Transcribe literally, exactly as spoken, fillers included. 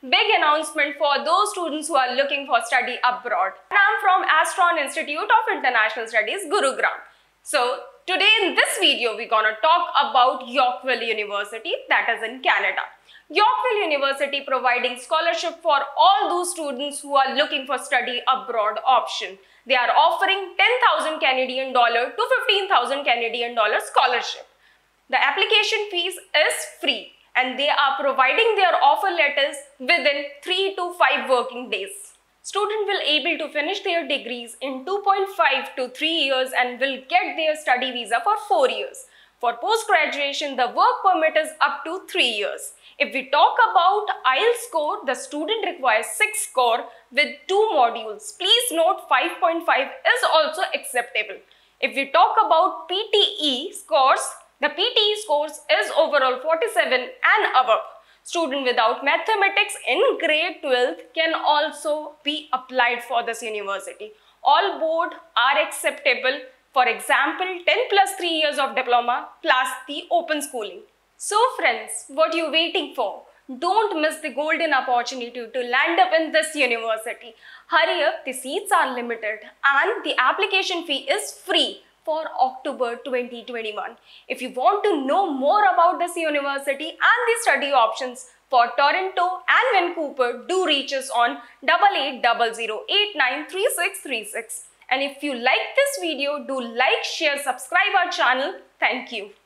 big announcement for those students who are looking for study abroad. And I'm from Astron Institute of International Studies, Gurugram. So today in this video, we're gonna talk about Yorkville University, that is in Canada. Yorkville University providing scholarship for all those students who are looking for study abroad option. They are offering ten thousand Canadian dollar to fifteen thousand Canadian dollar scholarship. The application fees is free and they are providing their offer letters within three to five working days. Students will able to finish their degrees in two point five to three years and will get their study visa for four years. For post-graduation, the work permit is up to three years. If we talk about I E L T S score, the student requires six score with two modules. Please note five point five is also acceptable. If we talk about P T E scores, the P T E scores is overall forty-seven and above. Student without mathematics in grade twelfth can also be applied for this university. All board are acceptable. For example, ten plus three years of diploma plus the open schooling. So friends, what you waiting for? Don't miss the golden opportunity to land up in this university. Hurry up, the seats are limited and the application fee is free for October twenty twenty-one. If you want to know more about this university and the study options for Toronto and Vancouver, do reach us on eight eight zero zero eight nine three six three six. And if you like this video, do like, share, subscribe our channel. Thank you.